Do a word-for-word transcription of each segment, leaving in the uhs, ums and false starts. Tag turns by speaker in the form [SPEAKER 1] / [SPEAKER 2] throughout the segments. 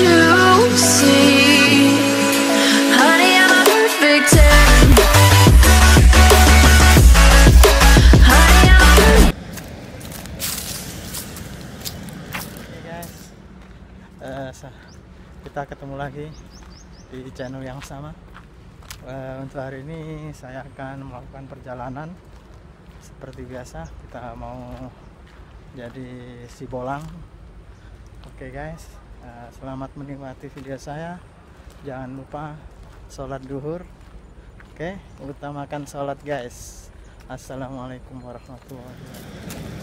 [SPEAKER 1] you see. Honey, I'm a perfect ten. Honey, I'm a perfect.
[SPEAKER 2] Oke guys, uh, kita ketemu lagi di channel yang sama. Uh, untuk hari ini saya akan melakukan perjalanan seperti biasa. Kita mau jadi si bolang. Oke guys, uh, selamat menikmati video saya. Jangan lupa sholat duhur. Oke, utamakan sholat guys. Assalamualaikum warahmatullahi wabarakatuh.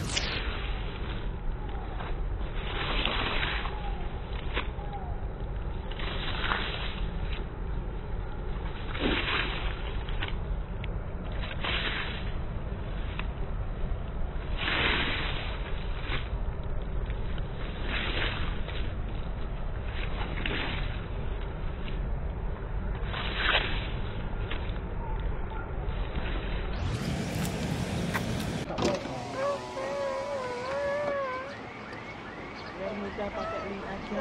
[SPEAKER 2] Mudah pakai link aja.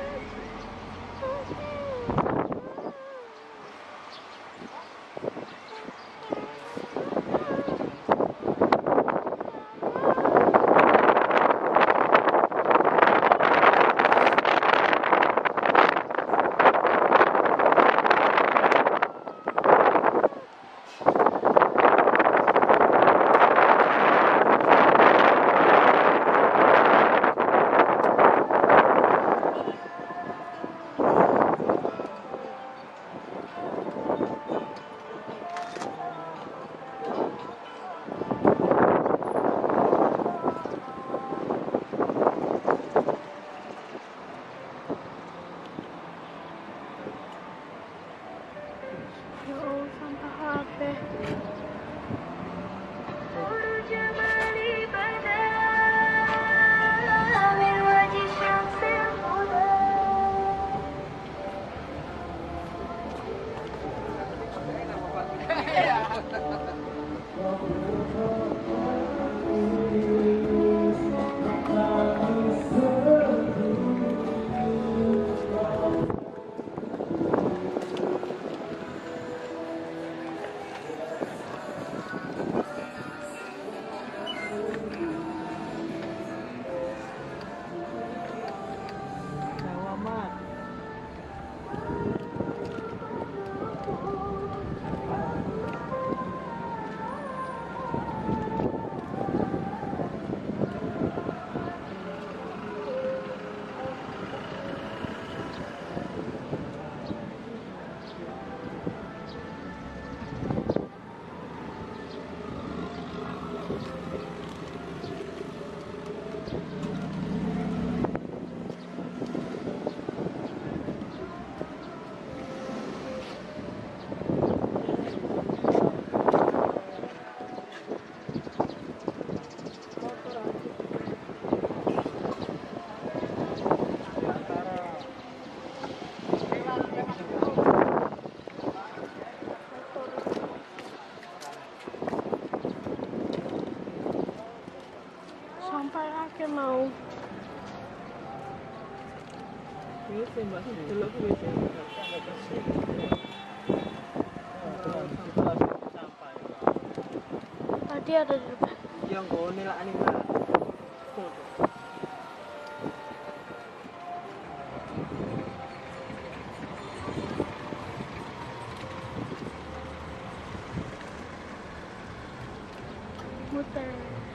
[SPEAKER 3] Sampai akhir mau ini tembak dulu gitu. Tadi ada di depan.
[SPEAKER 2] Yang gue nilai ini mbak.
[SPEAKER 3] Muter.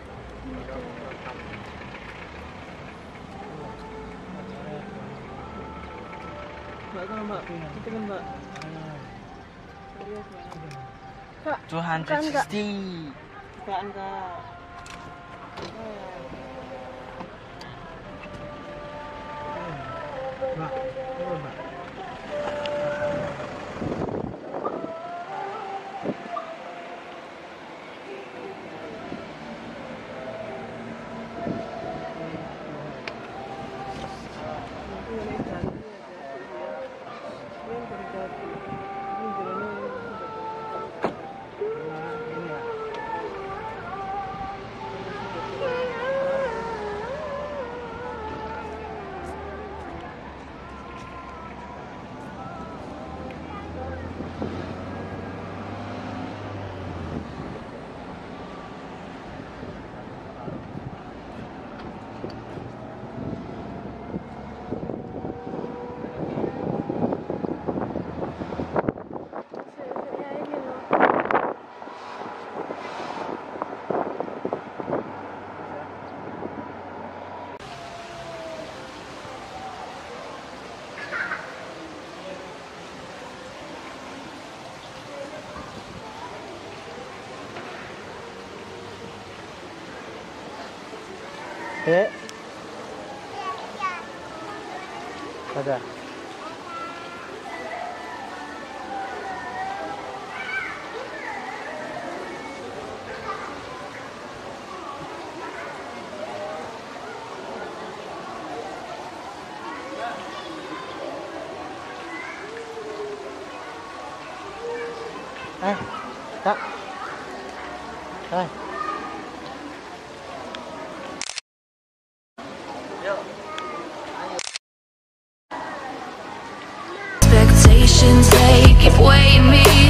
[SPEAKER 2] Mbak kan mbak, itu kan mbak.
[SPEAKER 3] dua ratus enam puluh.
[SPEAKER 2] Bukan kak. Mbak, mbak. Dek. Ada. Eh, Kak. Hai.
[SPEAKER 1] Expectations, they keep weighing me